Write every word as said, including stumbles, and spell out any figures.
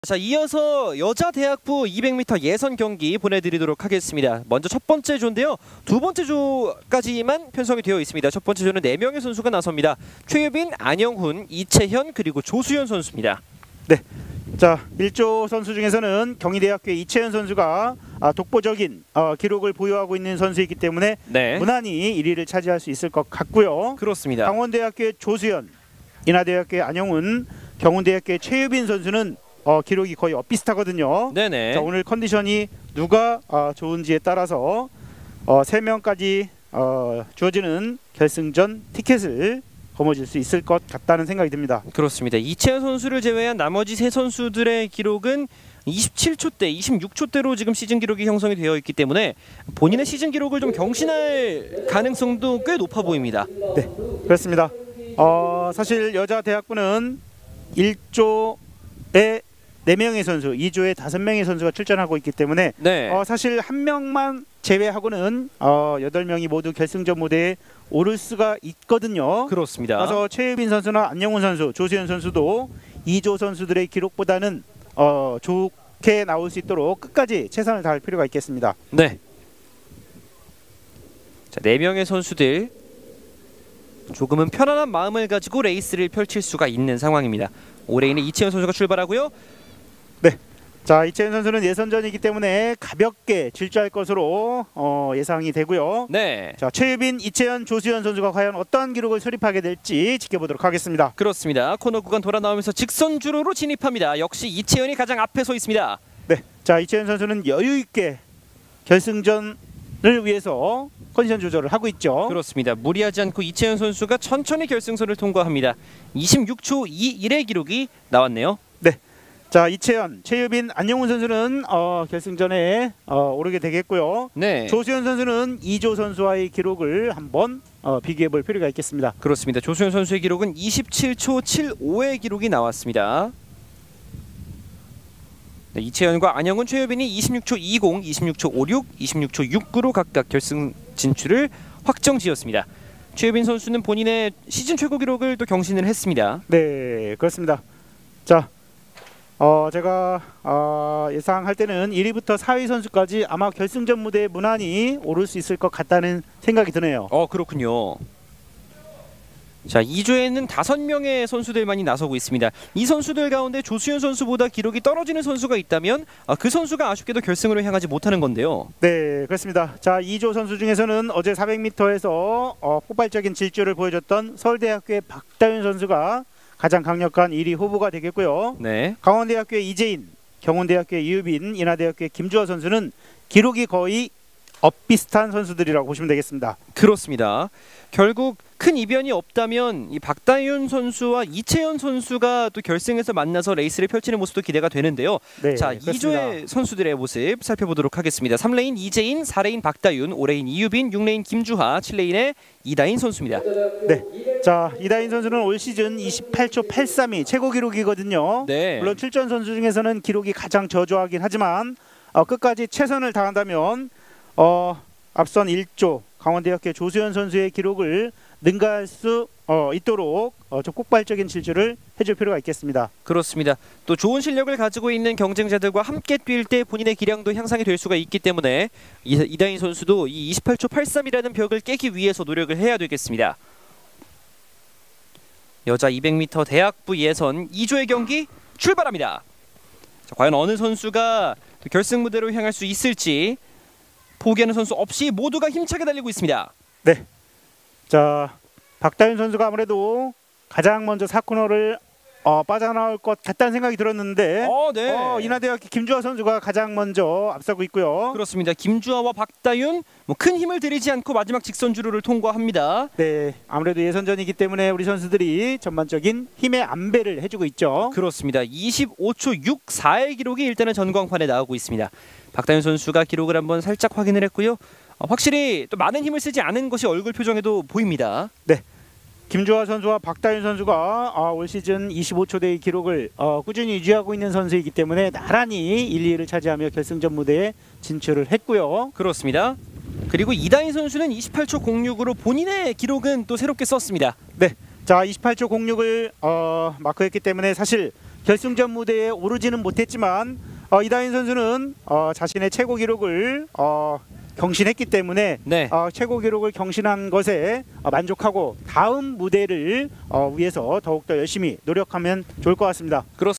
자, 이어서 여자 대학부 이백 미터 예선 경기 보내드리도록 하겠습니다. 먼저 첫 번째 조인데요. 두 번째 조까지만 편성이 되어 있습니다. 첫 번째 조는 네 명의 선수가 나섭니다. 최유빈, 안영훈, 이채현 그리고 조수현 선수입니다. 네. 자, 일 조 선수 중에서는 경희대학교의 이채현 선수가 아, 독보적인 어, 기록을 보유하고 있는 선수이기 때문에 네. 무난히 일 위를 차지할 수 있을 것 같고요. 그렇습니다. 강원대학교의 조수현, 인하대학교의 안영훈, 경운대학교의 최유빈 선수는 어, 기록이 거의 엇비슷하거든요. 네네. 자, 오늘 컨디션이 누가 어, 좋은지에 따라서 어, 세 명까지 어, 주어지는 결승전 티켓을 거머쥘 수 있을 것 같다는 생각이 듭니다. 그렇습니다. 이채현 선수를 제외한 나머지 세 선수들의 기록은 이십칠 초대, 이십육 초대로 지금 시즌 기록이 형성이 되어 있기 때문에 본인의 시즌 기록을 좀 경신할 가능성도 꽤 높아 보입니다. 네, 그렇습니다. 어, 사실 여자 대학부는 일 조에 네 명의 선수, 이 조에 다섯 명의 선수가 출전하고 있기 때문에 네. 어, 사실 한 명만 제외하고는 어, 여덟 명이 모두 결승전 무대에 오를 수가 있거든요. 그렇습니다. 그래서 최유빈 선수나 안영훈 선수, 조수현 선수도 이 조 선수들의 기록보다는 어, 좋게 나올 수 있도록 끝까지 최선을 다할 필요가 있겠습니다. 네. 자, 네 명의 선수들 조금은 편안한 마음을 가지고 레이스를 펼칠 수가 있는 상황입니다. 오 레인에 이채현 선수가 출발하고요. 네. 자, 이채현 선수는 예선전이기 때문에 가볍게 질주할 것으로 어, 예상이 되고요. 네. 자, 최유빈, 이채현, 조수현 선수가 과연 어떠한 기록을 수립하게 될지 지켜보도록 하겠습니다. 그렇습니다. 코너 구간 돌아 나오면서 직선 주로로 진입합니다. 역시 이채현이 가장 앞에 서 있습니다. 네. 자, 이채현 선수는 여유 있게 결승전을 위해서 컨디션 조절을 하고 있죠. 그렇습니다. 무리하지 않고 이채현 선수가 천천히 결승선을 통과합니다. 이십육 초 이십일의 기록이 나왔네요. 네. 자, 이채현, 최유빈, 안영훈 선수는 어, 결승전에 어, 오르게 되겠고요. 네. 조수현 선수는 이 조 선수와의 기록을 한번 어, 비교해 볼 필요가 있겠습니다. 그렇습니다. 조수현 선수의 기록은 이십칠 초 칠십오의 기록이 나왔습니다. 네, 이채현과 안영훈, 최유빈이 이십육 초 이십, 이십육 초 오십육, 이십육 초 육십구로 각각 결승 진출을 확정지었습니다. 최유빈 선수는 본인의 시즌 최고 기록을 또 경신을 했습니다. 네, 그렇습니다. 자, 어, 제가 어, 예상할 때는 일 위부터 사 위 선수까지 아마 결승전 무대에 무난히 오를 수 있을 것 같다는 생각이 드네요. 어, 그렇군요. 자, 이 조에는 다섯 명의 선수들만이 나서고 있습니다. 이 선수들 가운데 조수현 선수보다 기록이 떨어지는 선수가 있다면 아, 그 선수가 아쉽게도 결승으로 향하지 못하는 건데요. 네, 그렇습니다. 자, 이 조 선수 중에서는 어제 사백 미터에서 어, 폭발적인 질주를 보여줬던 서울대학교의 박다윤 선수가 가장 강력한 일 위 후보가 되겠고요. 네. 강원대학교의 이재인, 경운대학교의 이유빈, 인하대학교의 김주하 선수는 기록이 거의 엇비슷한 선수들이라고 보시면 되겠습니다. 그렇습니다. 결국 큰 이변이 없다면 이 박다윤 선수와 이채현 선수가 또 결승에서 만나서 레이스를 펼치는 모습도 기대가 되는데요. 네, 자, 그렇습니다. 이 조의 선수들의 모습 살펴보도록 하겠습니다. 삼 레인 이재인, 사 레인 박다윤, 오 레인 이유빈, 육 레인 김주하, 칠 레인의 이다인 선수입니다. 네. 자, 이다인 선수는 올 시즌 이십팔 초 팔십삼이 최고 기록이거든요. 네. 물론 출전 선수 중에서는 기록이 가장 저조하긴 하지만 어, 끝까지 최선을 다한다면 어, 앞선 일 조 강원대학교 조수현 선수의 기록을 능가할 수 어, 있도록 어, 좀 폭발적인 질주를 해줄 필요가 있겠습니다. 그렇습니다. 또 좋은 실력을 가지고 있는 경쟁자들과 함께 뛸 때 본인의 기량도 향상이 될 수가 있기 때문에 이, 이다인 선수도 이 이십팔 초 팔십삼이라는 벽을 깨기 위해서 노력을 해야 되겠습니다. 여자 이백 미터 대학부 예선 이 조의 경기 출발합니다. 자, 과연 어느 선수가 결승 무대로 향할 수 있을지 포기하는 선수 없이 모두가 힘차게 달리고 있습니다. 네. 자, 박다윤 선수가 아무래도 가장 먼저 사 코너를 어, 빠져나올 것 같다는 생각이 들었는데 어, 네. 어, 인하대학교 김주하 선수가 가장 먼저 앞서고 있고요. 그렇습니다. 김주하와 박다윤 뭐 큰 힘을 들이지 않고 마지막 직선 주로를 통과합니다. 네, 아무래도 예선전이기 때문에 우리 선수들이 전반적인 힘의 안배를 해주고 있죠. 그렇습니다. 이십오 초 육십사의 기록이 일단은 전광판에 나오고 있습니다. 박다윤 선수가 기록을 한번 살짝 확인을 했고요. 어, 확실히 또 많은 힘을 쓰지 않은 것이 얼굴 표정에도 보입니다. 네. 김주하 선수와 박다윤 선수가 어, 올 시즌 이십오 초대의 기록을 어, 꾸준히 유지하고 있는 선수이기 때문에 나란히 일, 이 위를 차지하며 결승전 무대에 진출을 했고요. 그렇습니다. 그리고 이다인 선수는 이십팔 초 공육으로 본인의 기록은 또 새롭게 썼습니다. 네. 자, 이십팔 초 공육을 어, 마크했기 때문에 사실 결승전 무대에 오르지는 못했지만 어, 이다인 선수는 어, 자신의 최고 기록을 어, 경신했기 때문에 네. 어, 최고 기록을 경신한 것에 어, 만족하고 다음 무대를 어, 위해서 더욱더 열심히 노력하면 좋을 것 같습니다. 그렇습니다.